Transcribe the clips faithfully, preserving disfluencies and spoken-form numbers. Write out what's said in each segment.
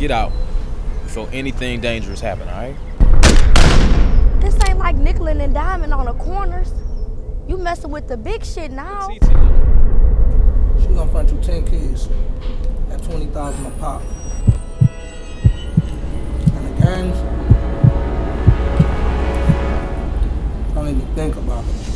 get out before anything dangerous happen, all right? This ain't like nickeling and diming on the corners. You messing with the big shit now. She gonna find you ten kids at twenty thousand a pop. And the gangs, don't even think about it.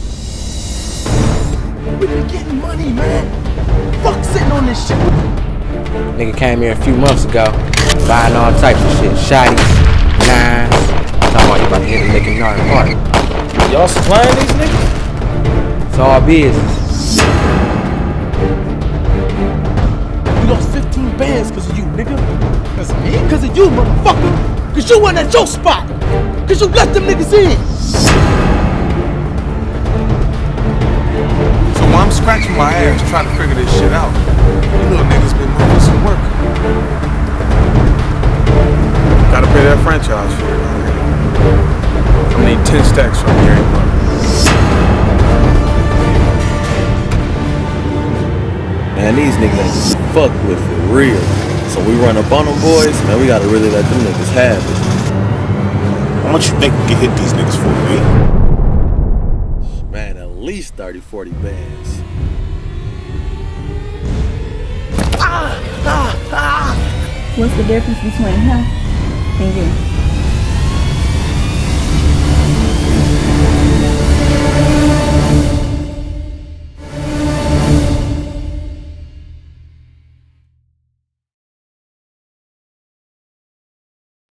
We be getting money, man. Fuck sitting on this shit. Nigga came here a few months ago, buying all types of shit. Shotties, nines. Talking about you about to hit a lick in North Park. Y'all supplying these niggas? It's all business. We lost fifteen bands because of you, nigga. Because of me? Because of you, motherfucker. Because you went at your spot. Because you let them niggas in. So while I'm scratching my ass trying to figure this shit out, you little niggas been moving some work. Gotta pay that franchise fee. I'm gonna need ten stacks from here. Man, these niggas ain't just fucked with for real. So we run up on them boys, man, we gotta really let them niggas have it. How much you think we can hit these niggas for, man? Man, at least thirty, forty bands. What's the difference between him and you?